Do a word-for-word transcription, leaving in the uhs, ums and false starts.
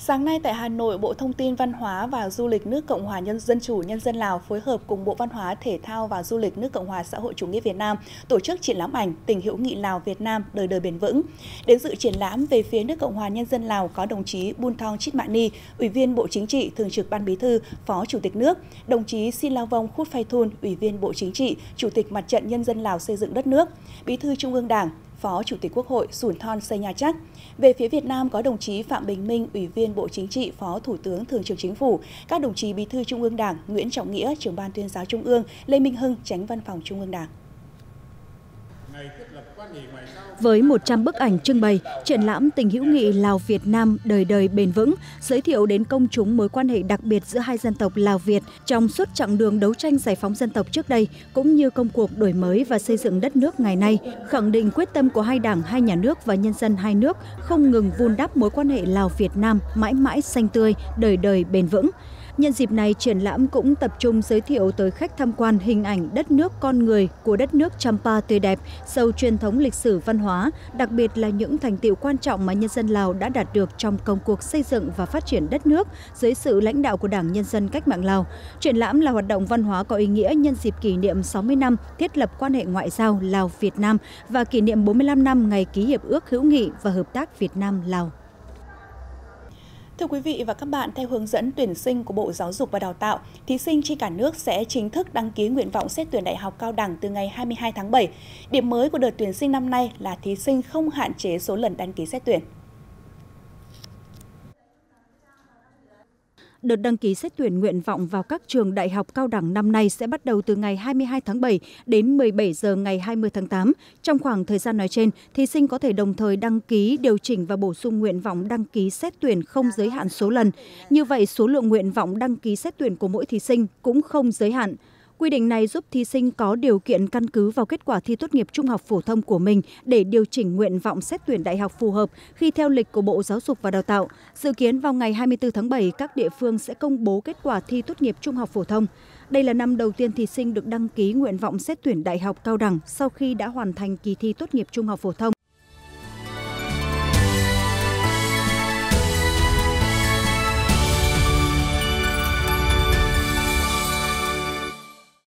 Sáng nay tại Hà Nội, Bộ Thông tin Văn hóa và Du lịch nước Cộng hòa Nhân dân Chủ Nhân dân Lào phối hợp cùng Bộ Văn hóa Thể thao và Du lịch nước Cộng hòa Xã hội Chủ nghĩa Việt Nam tổ chức triển lãm ảnh Tình hữu nghị Lào Việt Nam đời đời bền vững. Đến dự triển lãm về phía nước Cộng hòa Nhân dân Lào có đồng chí Bun Thong Chit Mani, Ủy viên Bộ Chính trị, Thường trực Ban Bí thư, Phó Chủ tịch nước, đồng chí Sin Lao Vong Khut Phai Thun, Ủy viên Bộ Chính trị, Chủ tịch Mặt trận Nhân dân Lào xây dựng đất nước, Bí thư Trung ương Đảng, Phó Chủ tịch Quốc hội Sủn Thon Say Nha Chắc. Về phía Việt Nam có đồng chí Phạm Bình Minh, Ủy viên Bộ Chính trị, Phó Thủ tướng Thường trực Chính phủ, các đồng chí Bí thư Trung ương Đảng, Nguyễn Trọng Nghĩa, Trưởng ban Tuyên giáo Trung ương, Lê Minh Hưng, Chánh Văn phòng Trung ương Đảng. Với một trăm bức ảnh trưng bày, triển lãm Tình hữu nghị Lào Việt Nam đời đời bền vững giới thiệu đến công chúng mối quan hệ đặc biệt giữa hai dân tộc Lào Việt trong suốt chặng đường đấu tranh giải phóng dân tộc trước đây, cũng như công cuộc đổi mới và xây dựng đất nước ngày nay, khẳng định quyết tâm của hai đảng, hai nhà nước và nhân dân hai nước không ngừng vun đắp mối quan hệ Lào Việt Nam mãi mãi xanh tươi, đời đời bền vững. Nhân dịp này, triển lãm cũng tập trung giới thiệu tới khách tham quan hình ảnh đất nước con người của đất nước Champa tươi đẹp, giàu truyền thống lịch sử văn hóa, đặc biệt là những thành tựu quan trọng mà nhân dân Lào đã đạt được trong công cuộc xây dựng và phát triển đất nước dưới sự lãnh đạo của Đảng Nhân dân Cách mạng Lào. Triển lãm là hoạt động văn hóa có ý nghĩa nhân dịp kỷ niệm sáu mươi năm thiết lập quan hệ ngoại giao Lào-Việt Nam và kỷ niệm bốn mươi lăm năm ngày ký hiệp ước hữu nghị và hợp tác Việt Nam-Lào. Thưa quý vị và các bạn, theo hướng dẫn tuyển sinh của Bộ Giáo dục và Đào tạo, thí sinh trên cả nước sẽ chính thức đăng ký nguyện vọng xét tuyển đại học cao đẳng từ ngày hai mươi hai tháng bảy. Điểm mới của đợt tuyển sinh năm nay là thí sinh không hạn chế số lần đăng ký xét tuyển. Đợt đăng ký xét tuyển nguyện vọng vào các trường đại học cao đẳng năm nay sẽ bắt đầu từ ngày hai mươi hai tháng bảy đến mười bảy giờ ngày hai mươi tháng tám. Trong khoảng thời gian nói trên, thí sinh có thể đồng thời đăng ký, điều chỉnh và bổ sung nguyện vọng đăng ký xét tuyển không giới hạn số lần. Như vậy, số lượng nguyện vọng đăng ký xét tuyển của mỗi thí sinh cũng không giới hạn. Quy định này giúp thí sinh có điều kiện căn cứ vào kết quả thi tốt nghiệp trung học phổ thông của mình để điều chỉnh nguyện vọng xét tuyển đại học phù hợp khi theo lịch của Bộ Giáo dục và Đào tạo. Dự kiến vào ngày hai mươi tư tháng bảy, các địa phương sẽ công bố kết quả thi tốt nghiệp trung học phổ thông. Đây là năm đầu tiên thí sinh được đăng ký nguyện vọng xét tuyển đại học cao đẳng sau khi đã hoàn thành kỳ thi tốt nghiệp trung học phổ thông.